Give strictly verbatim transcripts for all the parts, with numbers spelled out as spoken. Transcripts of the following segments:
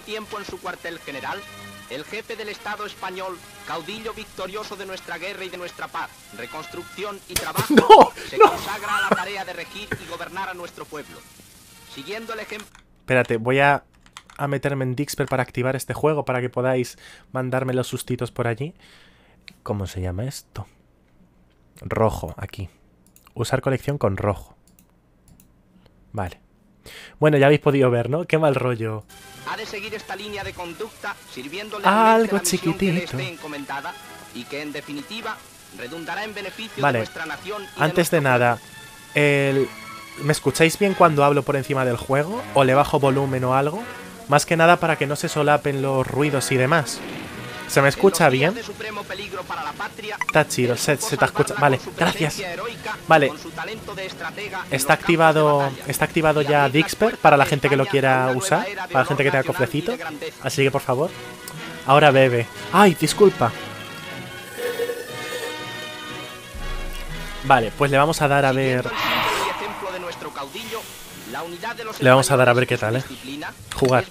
tiempo en su cuartel general, el jefe del Estado español, caudillo victorioso de nuestra guerra y de nuestra paz, reconstrucción y trabajo, ¡No! se ¡No! consagra a la tarea de regir y gobernar a nuestro pueblo. Siguiendo el ejemplo... Espérate, voy a, a meterme en Dixper para activar este juego para que podáis mandarme los sustitos por allí. ¿Cómo se llama esto? Rojo, aquí. Usar colección con rojo. Vale. Bueno, ya habéis podido ver, ¿no? Qué mal rollo. Ha de seguir esta línea de conducta sirviéndole Algo la misión que le chiquitito. esté encomendada y que en definitiva redundará en beneficio Vale. de nuestra nación y Antes de, de nada, el... ¿me escucháis bien cuando hablo por encima del juego? ¿O le bajo volumen o algo? Más que nada para que no se solapen los ruidos y demás. ¿Se me escucha bien? Está chido, se, se te escucha. Vale, gracias. Vale. Está activado, está activado ya Dixper para la gente que lo quiera usar, para la gente que tenga cofrecito. Así que por favor. Ahora bebe. ¡Ay, disculpa! Vale, pues le vamos a dar a ver... Le vamos a dar a ver qué tal, ¿eh? Jugar.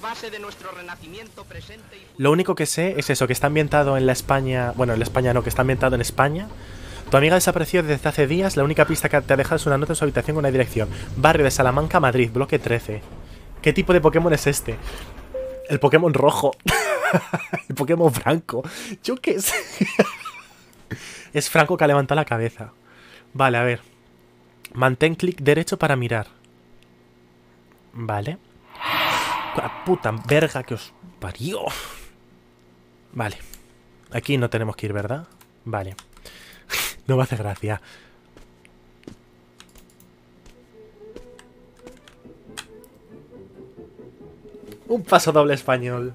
Lo único que sé es eso, que está ambientado en la España... Bueno, en la España no, que está ambientado en España. Tu amiga desapareció desde hace días. La única pista que te ha dejado es una nota en su habitación con una dirección. Barrio de Salamanca, Madrid, bloque trece. ¿Qué tipo de Pokémon es este? El Pokémon rojo. El Pokémon Franco. Yo qué sé. Es Franco que ha levantado la cabeza. Vale, a ver. Mantén clic derecho para mirar. Vale. La puta verga que os parió. Vale. Aquí no tenemos que ir, ¿verdad? Vale. No me hace gracia. Un paso doble español.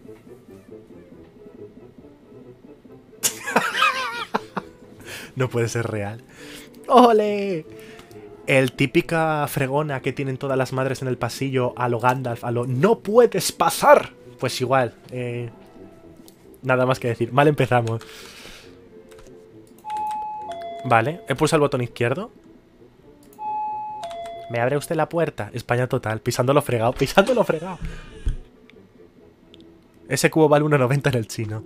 No puede ser real. ¡Ole! El típica fregona que tienen todas las madres en el pasillo a lo Gandalf, a lo ¡no puedes pasar! Pues igual. Eh, nada más que decir. Mal empezamos. Vale, he pulsado el botón izquierdo. ¿Me abre usted la puerta? España total, pisándolo fregado, pisándolo fregado. Ese cubo vale uno noventa en el chino.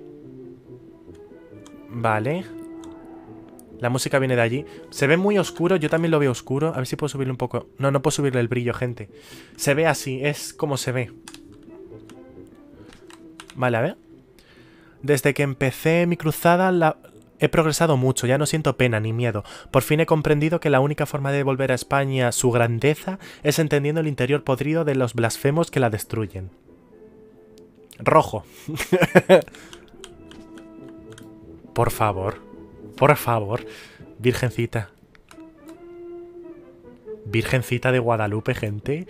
Vale. La música viene de allí. Se ve muy oscuro, yo también lo veo oscuro. A ver si puedo subirle un poco. No, no puedo subirle el brillo, gente. Se ve así, es como se ve. Vale, a ver. Desde que empecé mi cruzada la... he progresado mucho, ya no siento pena ni miedo. Por fin he comprendido que la única forma de devolver a España su grandeza es entendiendo el interior podrido de los blasfemos que la destruyen. Rojo. Por favor. Por favor. Virgencita. Virgencita de Guadalupe, gente.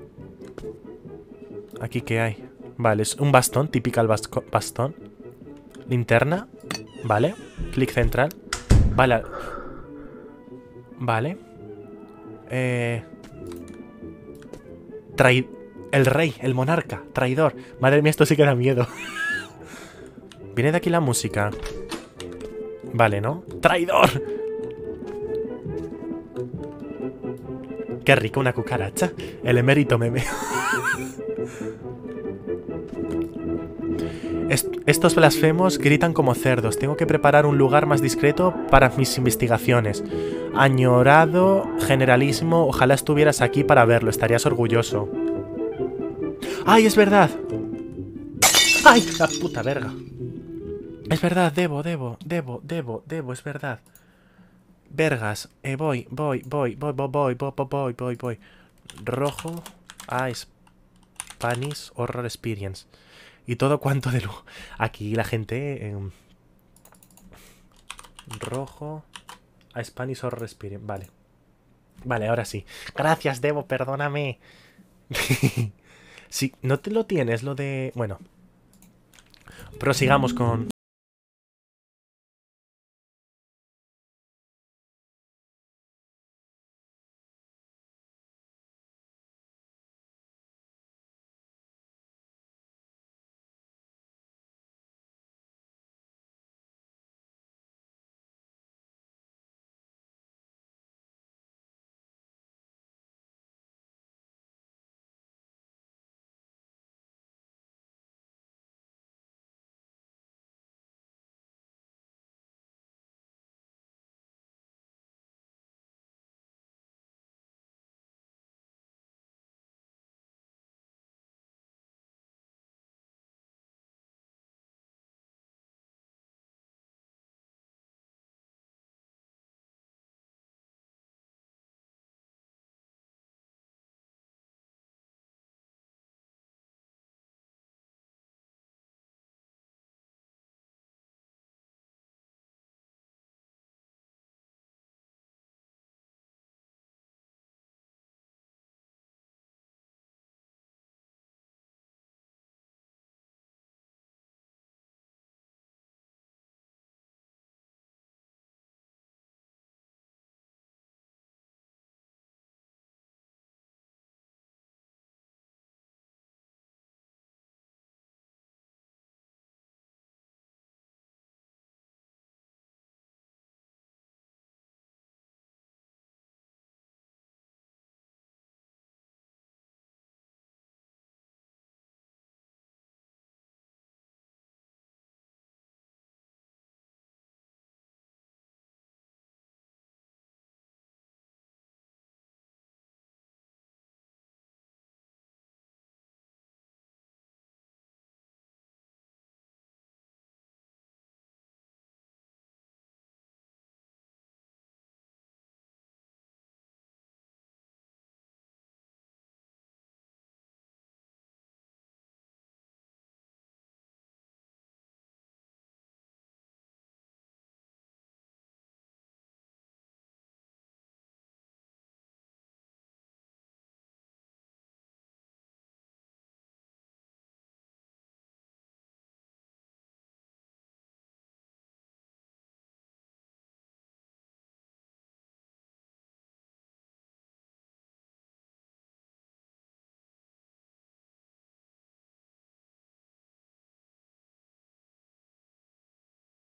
¿Aquí qué hay? Vale, es un bastón, típica el bastón. Linterna. Vale. Clic central. Vale. Vale. Eh... Trai... El rey, el monarca, traidor. Madre mía, esto sí que da miedo. Viene de aquí la música. Vale, ¿no? ¡Traidor! Qué rico una cucaracha. El emérito meme. Est estos blasfemos gritan como cerdos. Tengo que preparar un lugar más discreto para mis investigaciones. Añorado generalismo. Ojalá estuvieras aquí para verlo. Estarías orgulloso. ¡Ay, es verdad! ¡Ay, la puta verga! Es verdad, debo, debo, debo, debo, debo, es verdad. Vergas, eh, voy, voy, voy, voy, voy, voy, voy, voy, voy, voy. Rojo a Spanish Horror Experience. Y todo cuanto de luz. Aquí la gente... Eh, rojo a Spanish Horror Experience, vale. Vale, ahora sí. Gracias, Debo, perdóname. Si no te lo tienes, lo de... Bueno. Prosigamos con...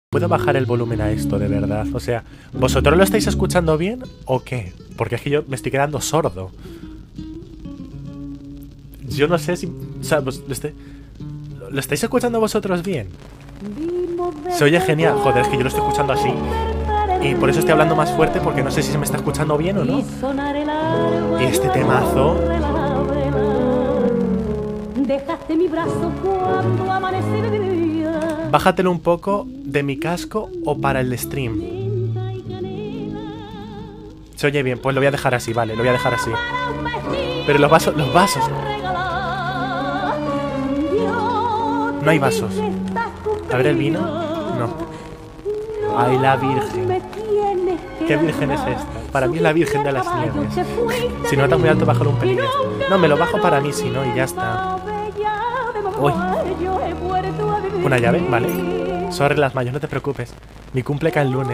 ¿Puedo bajar el volumen a esto, de verdad? O sea, ¿vosotros lo estáis escuchando bien o qué? Porque es que yo me estoy quedando sordo. Yo no sé si... O sea, pues, ¿lo, estoy, ¿lo estáis escuchando vosotros bien? Se oye genial. Joder, es que yo lo estoy escuchando así. Y por eso estoy hablando más fuerte, porque no sé si se me está escuchando bien o no. Y este temazo... Dejaste mi brazo cuando amanecí. Bájatelo un poco de mi casco o para el stream. Se oye bien, pues lo voy a dejar así, vale, lo voy a dejar así. Pero los vasos, los vasos. No hay vasos. A ver el vino. No. Ay, la Virgen. ¿Qué Virgen es esta? Para mí es la Virgen de las Nieves. Si no está muy alto, bájalo un pelín. No, me lo bajo para mí, si no, y ya está. Uy. Una llave, vale. Sorry las mayos, no te preocupes. Mi cumple cae el lunes.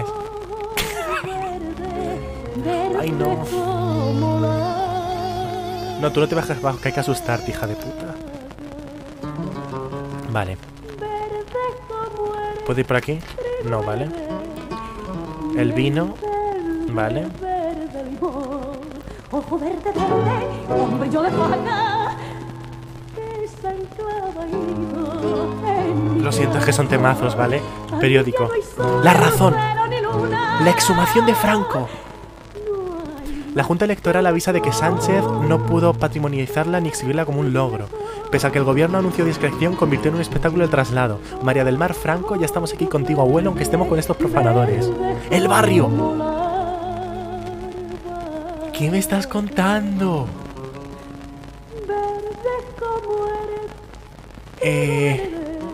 Ay, no. No, tú no te bajas bajo, que hay que asustarte, hija de puta. Vale. ¿Puedo ir por aquí? No, vale. El vino. Vale. Lo siento, es que son temazos, ¿vale? Periódico. La razón. La exhumación de Franco. La Junta Electoral avisa de que Sánchez no pudo patrimonializarla ni exhibirla como un logro. Pese a que el gobierno anunció discreción, convirtió en un espectáculo el traslado. María del Mar Franco, ya estamos aquí contigo, abuelo, aunque estemos con estos profanadores. ¡El barrio! ¿Qué me estás contando? Eh...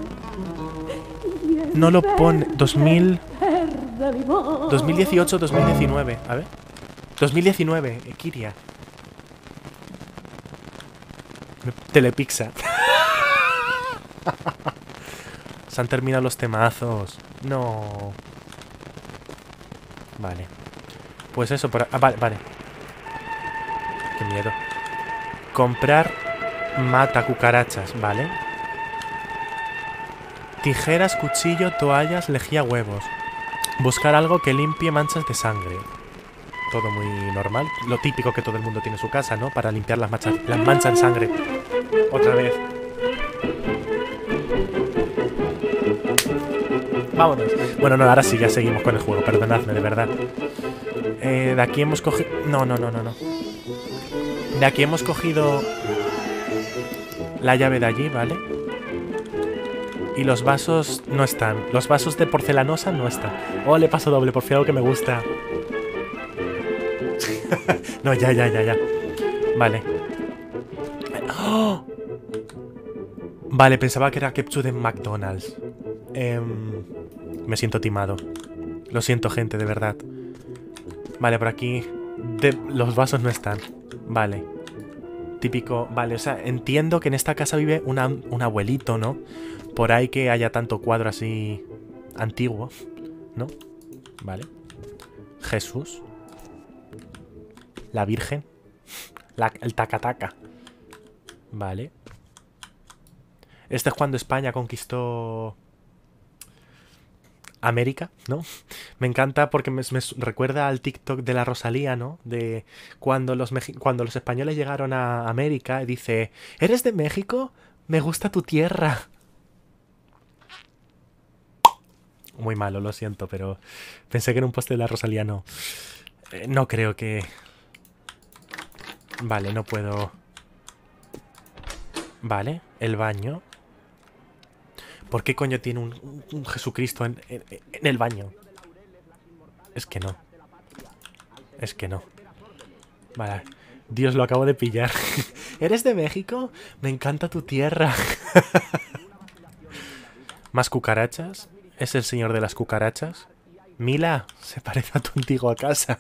No lo pone... dos mil... dos mil dieciocho, dos mil diecinueve. A ver. dos mil diecinueve, Kiria. Telepizza. Se han terminado los temazos. No. Vale. Pues eso, por... Ah, vale, vale. Qué miedo. Comprar mata cucarachas, vale. Tijeras, cuchillo, toallas, lejía, huevos. Buscar algo que limpie manchas de sangre. Todo muy normal. Lo típico que todo el mundo tiene en su casa, ¿no? Para limpiar las manchas, las manchas de sangre. Otra vez. Vámonos. Bueno, no, ahora sí, ya seguimos con el juego. Perdonadme, de verdad. Eh, de aquí hemos cogido... No, no, no, no, no. De aquí hemos cogido... la llave de allí, ¿vale? Y los vasos no están. Los vasos de porcelanosa no están. Oh, le paso doble, por fin algo que me gusta. No, ya, ya, ya, ya. Vale. ¡Oh! Vale, pensaba que era ketchup de McDonald's. Eh, me siento timado. Lo siento, gente, de verdad. Vale, por aquí de, los vasos no están. Vale. Típico... Vale, o sea, entiendo que en esta casa vive una, un abuelito, ¿no? Por ahí que haya tanto cuadro así antiguo, ¿no? Vale. Jesús. La Virgen. La, el taca-taca. Vale. Este es cuando España conquistó América, ¿no? Me encanta porque me, me recuerda al TikTok de la Rosalía, ¿no? De cuando los, cuando los españoles llegaron a América y dice: ¿eres de México? Me gusta tu tierra. Muy malo, lo siento, pero pensé que era un poste de la Rosalía, no. Eh, no creo que... Vale, no puedo... Vale, el baño. ¿Por qué coño tiene un, un Jesucristo en, en, en el baño? Es que no. Es que no. Vale. Dios, lo acabo de pillar. ¿Eres de México? Me encanta tu tierra. Más cucarachas. ¿Es el señor de las cucarachas? Mila, se parece a tu antigua casa.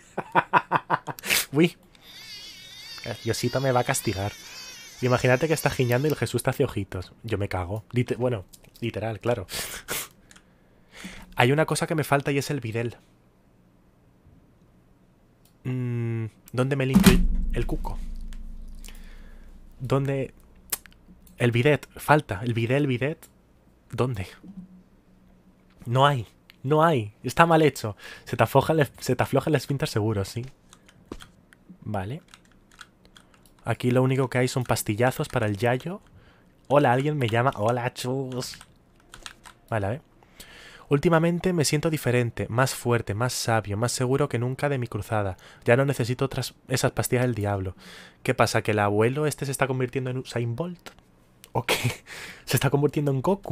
Uy. Diosito me va a castigar. Imagínate que está giñando y el Jesús te hace ojitos. Yo me cago. Lite- bueno, literal, claro. Hay una cosa que me falta y es el bidel. Mm, ¿Dónde me limpio el cuco? ¿Dónde? El bidet. Falta. El bidet, el bidet. ¿Dónde? No hay. No hay. Está mal hecho. Se te afloja el, se te afloja el esfínter seguro, sí. Vale. Aquí lo único que hay son pastillazos para el yayo. Hola, alguien me llama. Hola, chus. Vale, a ver. Últimamente me siento diferente, más fuerte, más sabio, más seguro que nunca de mi cruzada. Ya no necesito otras esas pastillas del diablo. ¿Qué pasa? ¿Que el abuelo este se está convirtiendo en Usain Bolt? ¿O qué? ¿Se está convirtiendo en Goku?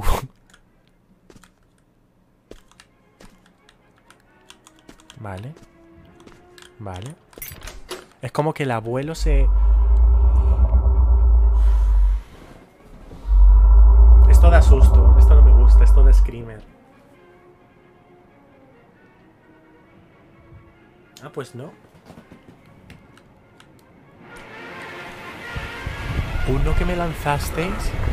Vale. Vale. Es como que el abuelo se... Esto da susto. Esto no me gusta. Esto da screamer. Ah, pues no. Uno que me lanzasteis...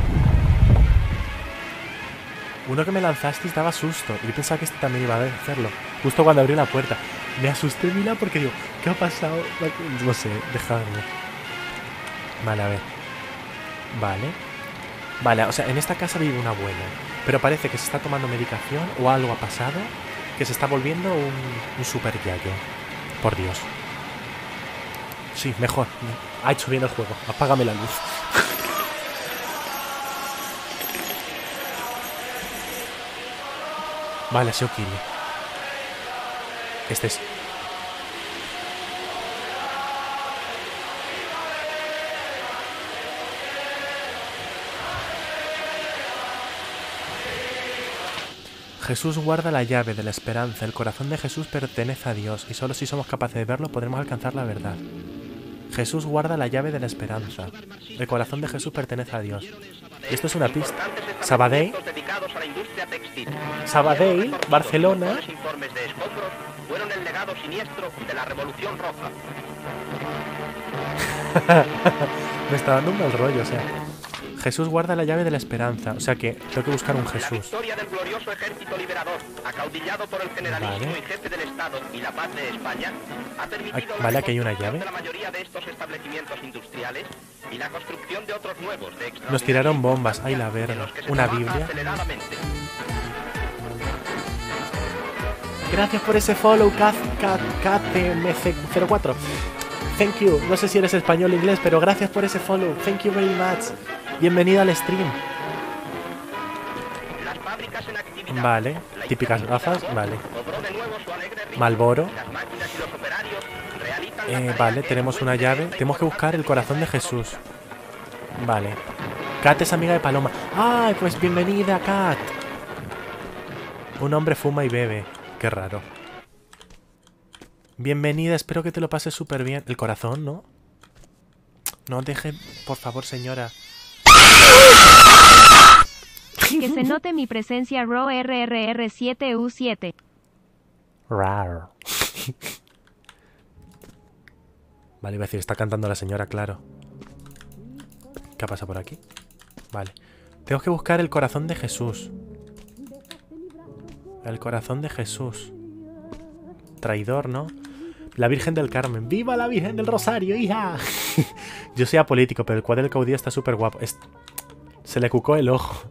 Uno que me lanzasteis daba susto. Y yo pensaba que este también iba a hacerlo. Justo cuando abrí la puerta. Me asusté, mira, porque digo, ¿qué ha pasado? No sé, dejadme. Vale, a ver. Vale. Vale, o sea, en esta casa vive un abuelo. Pero parece que se está tomando medicación o algo ha pasado. Que se está volviendo un, un super yayo. Por Dios. Sí, mejor. Ha hecho bien el juego. Apágame la luz. Vale, ha sido kill. Este es... Jesús guarda la llave de la esperanza. El corazón de Jesús pertenece a Dios y solo si somos capaces de verlo podremos alcanzar la verdad. Jesús guarda la llave de la esperanza. El corazón de Jesús pertenece a Dios. Y esto es una pista. Sabadell. Sabadell, Barcelona. Fueron el legado siniestro de la Revolución Roja. Me está dando un mal rollo, o sea. Jesús guarda la llave de la esperanza, o sea que tengo que buscar un Jesús. La victoria del glorioso ejército liberador, acaudillado por el generalismo Vale. y jefe del Estado y la paz de España, ha permitido Vale, la aquí hay una llave. de la mayoría de estos establecimientos industriales y la construcción de otros nuevos de Nos tiraron bombas, ay la verga. Una Biblia. Gracias por ese follow, K T M C cero cuatro. Thank you. No sé si eres español o inglés, pero gracias por ese follow. Thank you very much. Bienvenido al stream. Vale. Típicas gafas. Vale. Malboro. Eh, vale, tenemos una llave. Tenemos que buscar el corazón de Jesús. Vale. Kat es amiga de Paloma. ¡Ay, pues bienvenida, Kat! Un hombre fuma y bebe. Qué raro. Bienvenida, espero que te lo pases súper bien. El corazón, ¿no? No deje, por favor, señora. Que se note mi presencia R O R R R siete U siete. Rar. Vale, iba a decir, está cantando la señora, claro. ¿Qué pasa por aquí? Vale. Tengo que buscar el corazón de Jesús. El corazón de Jesús. Traidor, ¿no? La Virgen del Carmen. ¡Viva la Virgen del Rosario, hija! Yo soy apolítico, pero el cuadro del caudillo está súper guapo. Es... Se le cucó el ojo.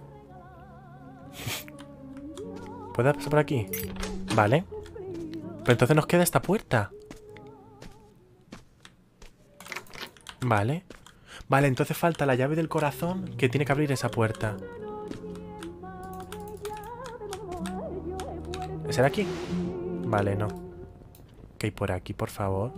¿Puedo pasar por aquí? Vale. Pero entonces nos queda esta puerta. Vale. Vale, entonces falta la llave del corazón que tiene que abrir esa puerta. ¿Será aquí? Vale, no. ¿Qué hay por aquí, por favor?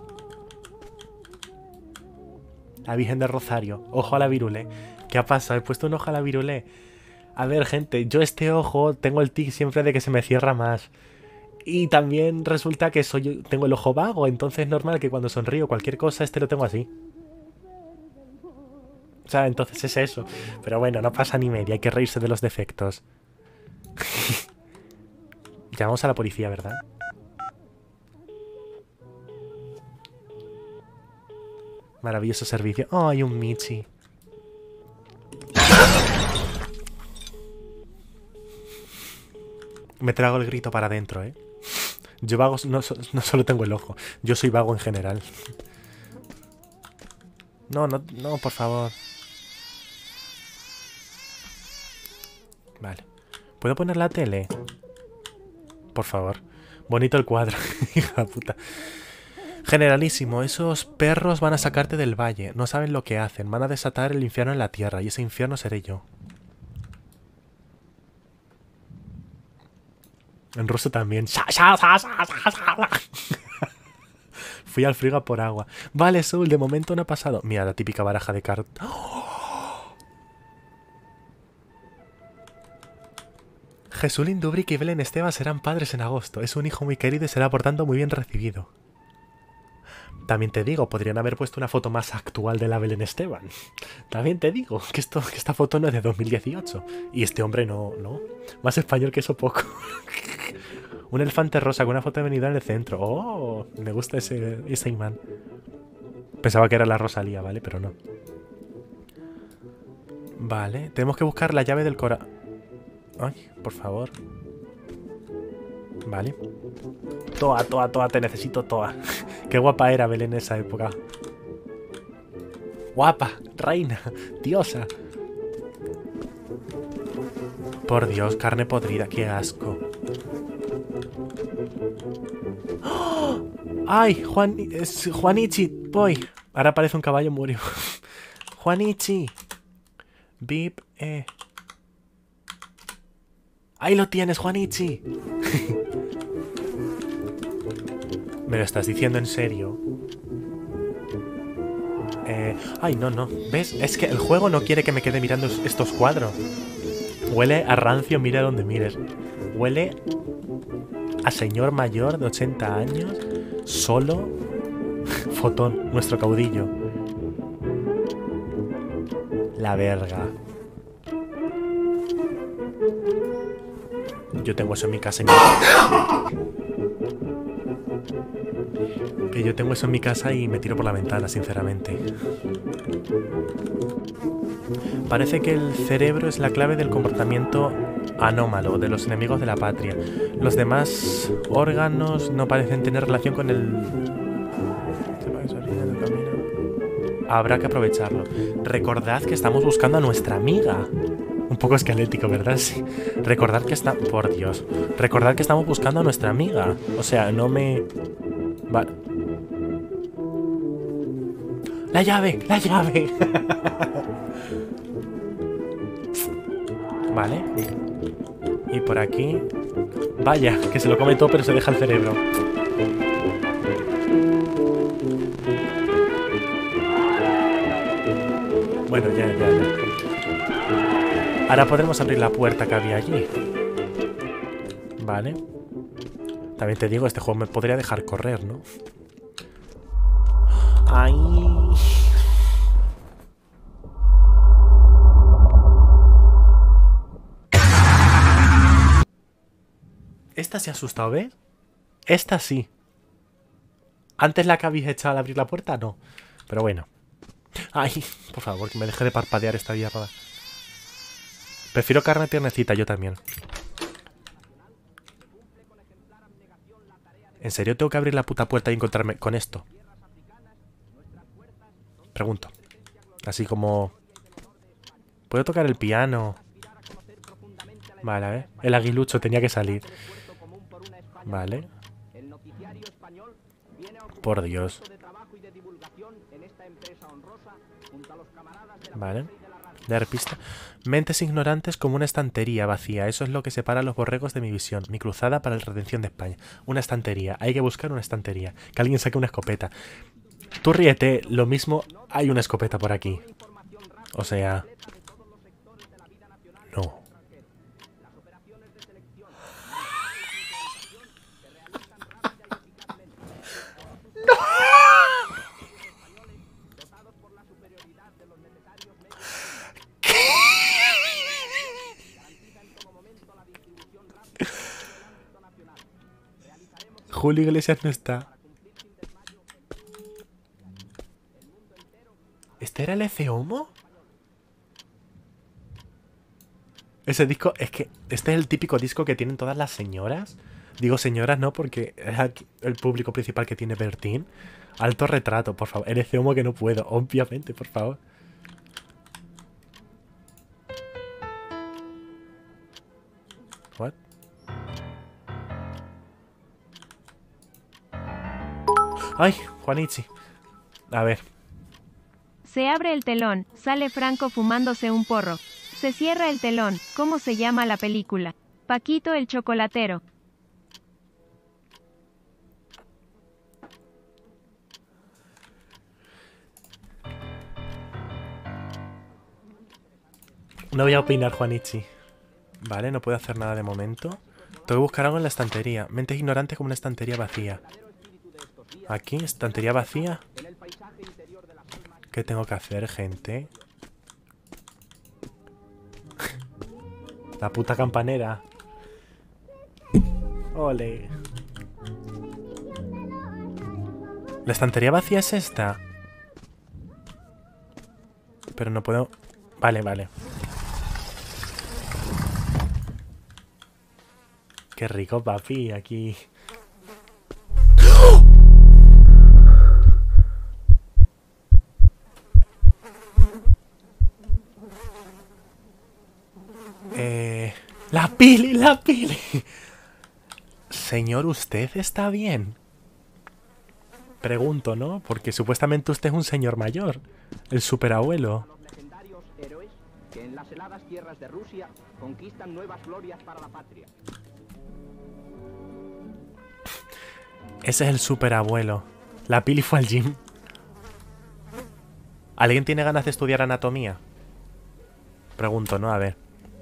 La Virgen del Rosario. Ojo a la virulé. ¿Qué ha pasado? He puesto un ojo a la virulé. A ver, gente, yo este ojo tengo el tic siempre de que se me cierra más. Y también resulta que soy, tengo el ojo vago, entonces es normal que cuando sonrío cualquier cosa, este lo tengo así. O sea, entonces es eso. Pero bueno, no pasa ni media, hay que reírse de los defectos. Llamamos a la policía, ¿verdad? Maravilloso servicio. Oh, hay un Michi. Me trago el grito para adentro, ¿eh? Yo vago, no, no solo tengo el ojo. Yo soy vago en general. No, no, no, por favor. Vale. ¿Puedo poner la tele? Por favor. Bonito el cuadro. Hija de puta. Generalísimo, esos perros van a sacarte del valle. No saben lo que hacen. Van a desatar el infierno en la tierra. Y ese infierno seré yo. En ruso también. Fui al frigo por agua. Vale, Soul, de momento no ha pasado. Mira, la típica baraja de cartas. ¡Oh! Jesulín Dubric y Belén Esteban serán padres en agosto. Es un hijo muy querido y será por tanto muy bien recibido. También te digo, podrían haber puesto una foto más actual de la Belén Esteban. También te digo que, esto, que esta foto no es de dos mil dieciocho. Y este hombre no, no. Más español que eso poco. Un elefante rosa con una foto de Benidorm en el centro. Oh, me gusta ese, ese imán. Pensaba que era la Rosalía, ¿vale? Pero no. Vale, tenemos que buscar la llave del cora... Ay, por favor. Vale. Toa, toa, toa, te necesito toa. Qué guapa era Belén en esa época. Guapa, reina, diosa. Por Dios, carne podrida, qué asco. ¡Oh! ¡Ay! Juan, es Juanichi, voy. Ahora parece un caballo murió. Juanichi. Bip, eh. Ahí lo tienes, Juanichi. ¿Me lo estás diciendo en serio? Eh... Ay, no, no. ¿Ves? Es que el juego no quiere que me quede mirando estos cuadros. Huele a rancio, mira donde mires. Huele a señor mayor de ochenta años, solo. Fotón, nuestro caudillo. La verga. Yo tengo eso en mi casa y me... Que yo tengo eso en mi casa y me tiro por la ventana, sinceramente. Parece que el cerebro es la clave del comportamiento anómalo de los enemigos de la patria. Los demás órganos no parecen tener relación con el... Habrá que aprovecharlo. Recordad que estamos buscando a nuestra amiga. Un poco esquelético, ¿verdad? Sí. Recordad que está... Por Dios. Recordad que estamos buscando a nuestra amiga. O sea, no me... Vale. ¡La llave! ¡La llave! Vale. Y por aquí... Vaya, que se lo come todo pero se deja el cerebro. Bueno, ya, ya, ya. Ahora podremos abrir la puerta que había allí. Vale. También te digo, este juego me podría dejar correr, ¿no? ¡Ay! Esta se ha asustado, ¿ves? Esta sí. Antes la que habéis echado al abrir la puerta, no. Pero bueno. Ay, por favor, que me deje de parpadear esta mierda. Prefiero carne tiernecita, yo también. ¿En serio tengo que abrir la puta puerta y encontrarme con esto? Pregunto. Así como... ¿Puedo tocar el piano? Vale, a ver. El aguilucho tenía que salir. Vale. Por Dios. Vale. Dar pista. Mentes ignorantes como una estantería vacía. Eso es lo que separa a los borregos de mi visión. Mi cruzada para la redención de España. Una estantería. Hay que buscar una estantería. Que alguien saque una escopeta. Tú ríete. Lo mismo, hay una escopeta por aquí. O sea... No. Julio Iglesias no está. ¿Este era el F Homo? Ese disco, es que este es el típico disco que tienen todas las señoras. Digo señoras no porque es el público principal que tiene Bertín. Alto retrato, por favor. El F Homo que no puedo, obviamente, por favor. What? ¡Ay, Juanichi! A ver. Se abre el telón, sale Franco fumándose un porro. Se cierra el telón, ¿cómo se llama la película? Paquito el chocolatero. No voy a opinar, Juanichi. Vale, no puedo hacer nada de momento. Tengo que buscar algo en la estantería. Mentes ignorantes como una estantería vacía. Aquí, estantería vacía. ¿Qué tengo que hacer, gente? La puta campanera. Ole. ¿La estantería vacía es esta? Pero no puedo... Vale, vale. Qué rico, papi, aquí. Eh, la Pili, la Pili. Señor, ¿usted está bien? Pregunto, ¿no? Porque supuestamente usted es un señor mayor. El superabuelo. Los legendarios héroes que en las heladas tierras de Rusia conquistan nuevas glorias para la patria. Ese es el superabuelo. La Pili fue al gym. ¿Alguien tiene ganas de estudiar anatomía? Pregunto, ¿no? A ver.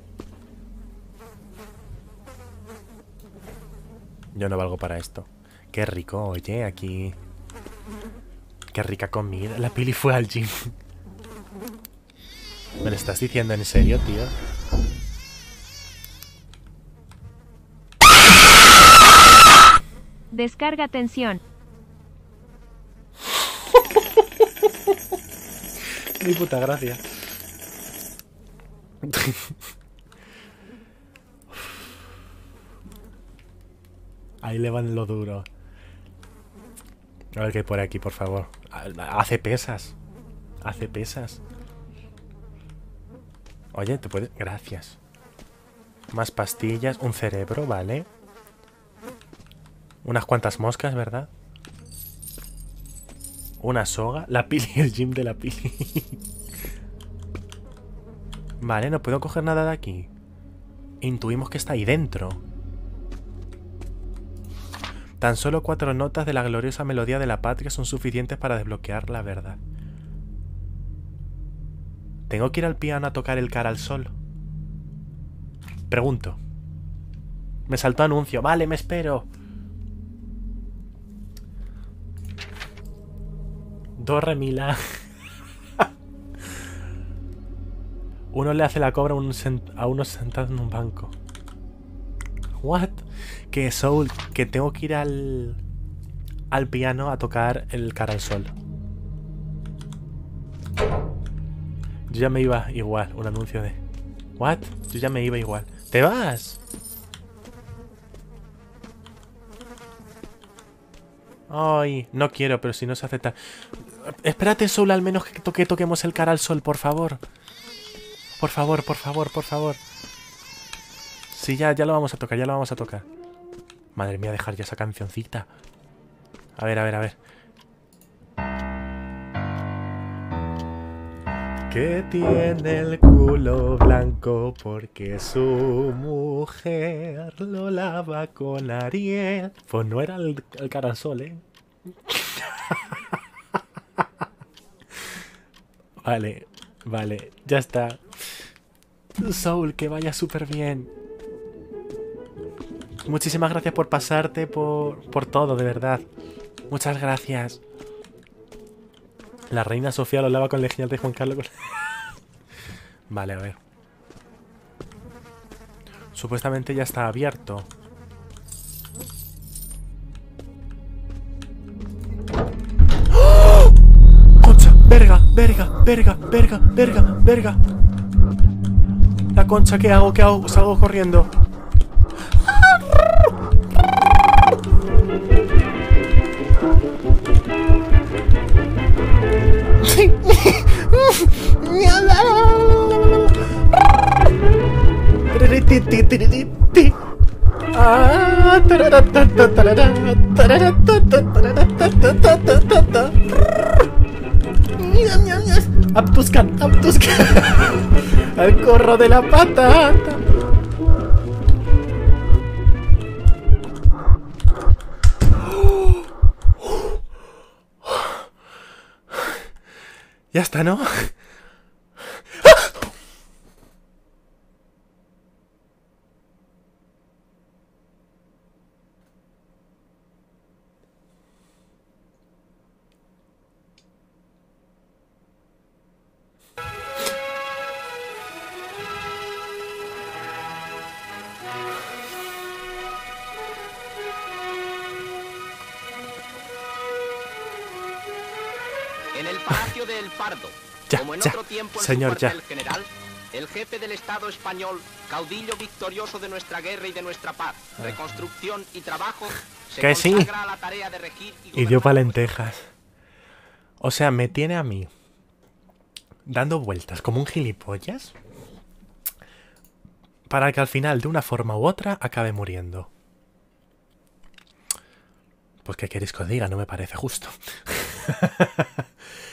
Yo no valgo para esto. Qué rico, oye, aquí. Qué rica comida. La Pili fue al gym. ¿Me lo estás diciendo en serio, tío? Descarga tensión. Mi puta gracia. Ahí le van lo duro. A ver qué hay por aquí, por favor. Hace pesas. Hace pesas. Oye, ¿te puedes...? Gracias. Más pastillas. Un cerebro, vale. Unas cuantas moscas, ¿verdad? Una soga. La Pili, el gym de la Pili. Vale, no puedo coger nada de aquí. Intuimos que está ahí dentro. Tan solo cuatro notas de la gloriosa melodía de la patria son suficientes para desbloquear la verdad. ¿Tengo que ir al piano a tocar el cara al sol? Pregunto. Me saltó anuncio. Vale, me espero. Do, re, mi, la. Uno le hace la cobra a, un a uno sentado en un banco. What? Que Soul, que tengo que ir al al piano a tocar el cara al sol. Yo ya me iba igual, un anuncio de... What? Yo ya me iba igual. ¿Te vas? Ay, no quiero, pero si no se acepta. Espérate, Soul, al menos que, to que toquemos el cara al sol, por favor. Por favor, por favor, por favor. Sí, ya, ya lo vamos a tocar, ya lo vamos a tocar. Madre mía, dejar ya esa cancioncita. A ver, a ver, a ver. Que tiene el culo blanco porque su mujer lo lava con Ariel. Pues no era el, el cara al sol, ¿eh? Vale, vale, ya está. Soul, que vaya súper bien. Muchísimas gracias por pasarte, por, por todo, de verdad. Muchas gracias. La reina Sofía lo lava con el gigante de Juan Carlos. Vale, a ver. Supuestamente ya está abierto. ¡Oh! ¡Concha! ¡Verga! ¡Verga! ¡Verga! ¡Verga! ¡Verga! ¡Verga! La concha, ¿qué hago? ¿Qué hago? Salgo corriendo. Ah, tararata, tarara, tararata, tararata, tararata. Aptuscan, aptuscan. Al corro de la patata. Ya está, ¿no? En el Palacio del Pardo, Ya, como en ya, otro tiempo en señor, su ya. cuartel general, el jefe del Estado español, caudillo victorioso de nuestra guerra y de nuestra paz, reconstrucción y trabajo, se Que sí. consagra a la tarea de regir y Y dio gobernar pa' lentejas. O sea, me tiene a mí dando vueltas como un gilipollas para que al final, de una forma u otra, acabe muriendo. Pues qué queréis que os diga, no me parece justo.